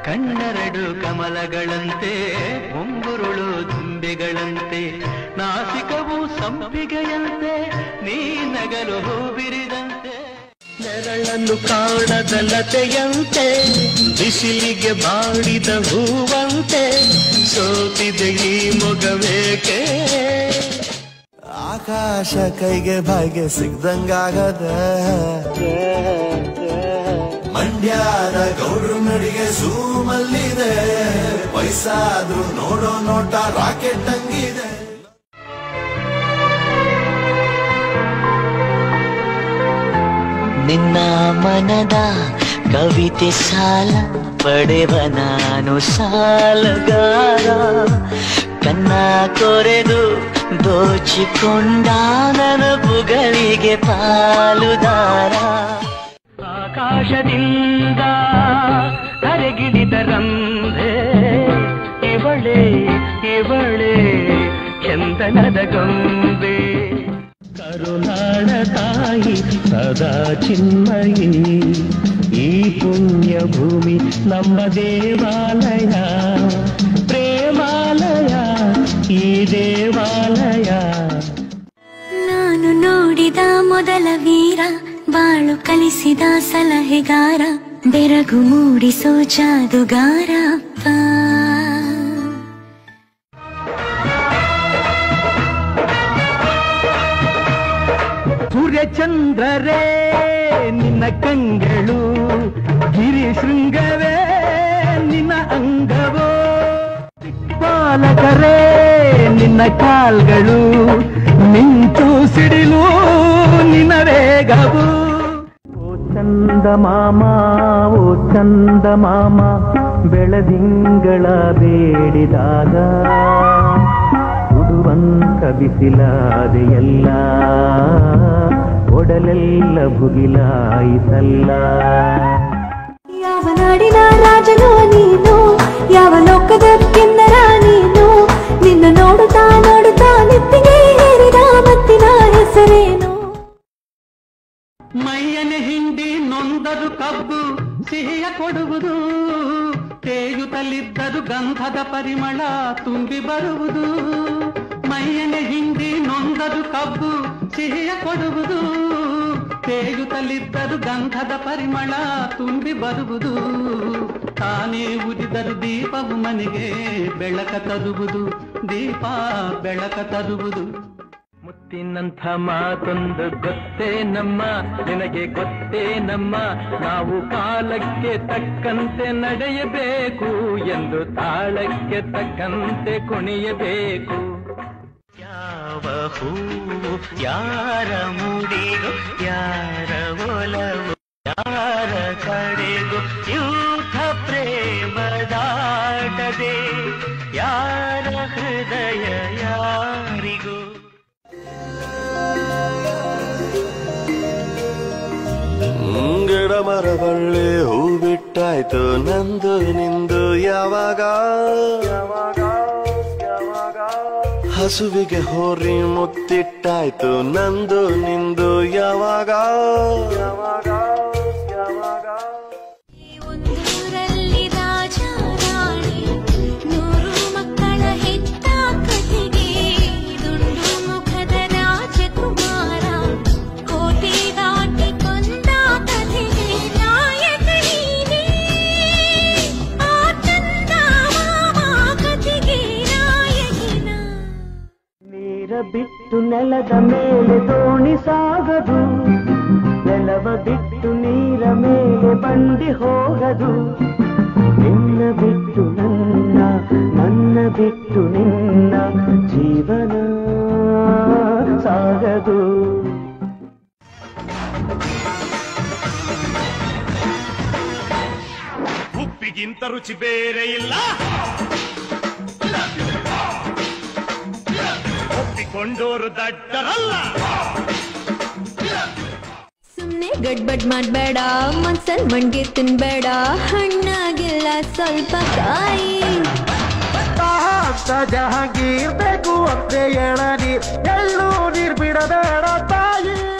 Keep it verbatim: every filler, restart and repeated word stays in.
ಕಣ್ಣೆರಡು ಕಮಲಗಳಂತೆ ಮುಂಗುರುಳು ದುಂಬೆಗಳಂತೆ ನಾಸಿಕವು ಸಂಪಿಗೆಯಂತೆ ನೀ ನಗಲು ಹೂಬಿರಿದಂತೆ ನೆರಳನ್ನು ಕಾಣದ ಲತೆಯಂತೆ ಬಿಸಿಲಿಗೆ ಬಾಡಿದ ಹೂವಂತೆ ಸೋತಿದೆ ಈ ಮೊಗವೇಕೆ ಆಕಾಶ ಕೈಗೆ ಭಾಗ್ಯ ಸಿಗ್ದಂಗಾಗದ ಮಂಡ್ಯದ ಗೌಡ್ರು ನಡಿಗೆ ಸೂಮಲ್ಲಿದೆ ವಯಸ್ಸಾದ್ರೂ ನೋಡೋ ನೋಟ ರಾಕೆಟ್ ಹಂಗಿದೆ ನಿನ್ನ ಮನದ ಕವಿತೆ ಸಾಲ ಪಡೆವ ನಾನು ಸಾಲಗಾರ ಕನ್ನ ಕೊರೆದು ದೋಚಿಕೊಂಡ ನೆನಪುಗಳಿಗೆ ಪಾಲುದಾರ ಆಕಾಶದಿಂದ ಕರೆಗಿಳಿದ ರಂಭೆ ಇವಳೆ ಇವಳೆ ಚಂದನದ ಗೊಂಬೆ ಕರುನಾಡ ತಾಯಿ ಸದಾ ಚಿನ್ಮಯಿ ಈ ಪುಣ್ಯ ಭೂಮಿ ನಮ್ಮ ದೇವಾಲಯ ಪ್ರೇಮಾಲಯ ಈ ದೇವಾಲಯ ನಾನು ನೋಡಿದ ಮೊದಲ ವೀರ ಬಾಳು ಕಲಿಸಿದ ಸಲಹೆಗಾರ ಬೆರಗು ಮೂಡಿಸೋ ಜಾದುಗಾರ ಅಪ್ಪ ಸೂರ್ಯಚಂದ್ರರೇ ನಿನ್ನ ಕಂಗಳು ಗಿರಿ ಶೃಂಗವೇ ನಿನ್ನ ಅಂಗವೋ ಪಾಲಕರೇ ನಿನ್ನ ಕಾಲ್ಗಳು ಮಿಂಚು ಸಿಡಿಲು ನಿನ್ನ ವೇಗವು ಓ ಚಂದ ಮಾಮ ಓ ಚಂದ ಮಾಮ ಬೆಳದಿಂಗಳ ಬೇಡಿದಾಗ ಉಡುವಂತ ಬಿಸಿಲಾದೆಯಲ್ಲ ಒಡಲೆಲ್ಲ ಭುಗಿಲಾಯಿತಲ್ಲ ಯಾವ ನಾಡಿನ ರಾಜನೋ ನೀನು ಯಾವ ಲೋಕದ ಕಿನ್ನರ ನೀನು ನಿನ್ನ ನೋಡುತ್ತಾ ನೋಡುತ್ತಾ ನೆತ್ತಿಗೆ ಏರಿದ ಮತ್ತಿನ ಹೆಸರೇನು ಮೈಯನೆ ಹಿಂಡಿ ನೊಂದರು ಕಬ್ಬು ಸಿಹಿಯ ಕೊಡುವುದು ತೇಯುತ್ತಲಿದ್ದರು ಗಂಧದ ಪರಿಮಳ ತುಂಬಿ ಬರುವುದು ಮೈಯನೆ ಹಿಂಡಿ ನೊಂದರು ಕಬ್ಬು ಸಿಹಿಯ ಕೊಡುವುದು ತೇಯುತ್ತಲಿದ್ದರು ಗಂಧದ ಪರಿಮಳ ತುಂಬಿ ಬರುವುದು ತಾನೇ ಉದಿದರು ದೀಪವು ಮನೆಗೆ ಬೆಳಕ ತರುವುದು ದೀಪ ಬೆಳಕ ತರುವುದು ಮುತ್ತಿನಂಥ ಮಾತೊಂದು ಗೊತ್ತೇ ನಮ್ಮ ನಿನಗೆ ಗೊತ್ತೇ ನಮ್ಮ ನಾವು ಕಾಲಕ್ಕೆ ತಕ್ಕಂತೆ ನಡೆಯಬೇಕು ಎಂದು ತಾಳಕ್ಕೆ ತಕ್ಕಂತೆ ಕುಣಿಯಬೇಕು ಯಾವ ಹೂವು ಯಾರ ಮುಡಿಗೋ ಯಾರ ಒಲವು ಯಾರ ಕಡೆಗೂ ಯೂಥ ಪ್ರೇಮದಾಟದೆ ಯಾರ ಹೃದಯ ಯಾರಿಗೂ ಗಿಡ ಮರ ಬಳ್ಳಿ ಹೂ ಬಿಟ್ಟಾಯ್ತು ನಂದು ನಿಂದು ಯಾವಾಗ ಹಸುವಿಗೆ ಹೋರಿ ಮುತ್ತಿಟ್ಟಾಯ್ತು ನಂದು ನಿಂದು ಯಾವಾಗ ಒಂದೂರಲ್ಲಿ ರಾಜ ರಾಣಿ ನೂರು ಮಕ್ಕಳ ಹೆತ್ತ ಕಥೆಗೆ ದುಂಡು ಮುಖದ ರಾಜಕುಮಾರ ಕೋಟೆ ದಾಟಿ ಕೊಂದ ಕಥೆಗೆ ನಾಯಕ ನೀನೇ ಆ ಚಂದ ಮಾಮ ಕಥೆಗೆ ನಾಯಕಿನ ನೀರ ಬಿಟ್ಟು ನೆಲದ ಮೇಲೆ ದೋಣಿ ಸಾಗದು ನೆಲವ ಬಿಟ್ಟು ನೀರ ಮೇಲೆ ಬಂಡಿ ಹೋಗದು ನಿನ್ನ ಬಿಟ್ಟು ನನ್ನ ನನ್ನ ಬಿಟ್ಟು ನಿನ್ನ ಜೀವನ ಸಾಗದು ಉಪ್ಪಿಗಿಂತ ರುಚಿ ಬೇರೆ ಇಲ್ಲ ಒಪ್ಪಿಕೊಂಡೋರು ದಡ್ಡರಲ್ಲ ಸುಮ್ನೆ ಗಡ್ಬಡ್ ಮಾಡ್ಬೇಡ ಮನ್ಸಲ್ ಮಣ್ಗೆ ತಿನ್ಬೇಡ ಹಣ್ಣಾಗಿಲ್ಲ ಸ್ವಲ್ಪ ಕಾಯಿ ಜಹಾಂಗೀರ್ ಬೇಕು ಅತ್ತೆ ಎಳನೀರ್ ಎಳ್ಳು ನೀರ್ ಬಿಡಬೇಡ ತಾಯಿ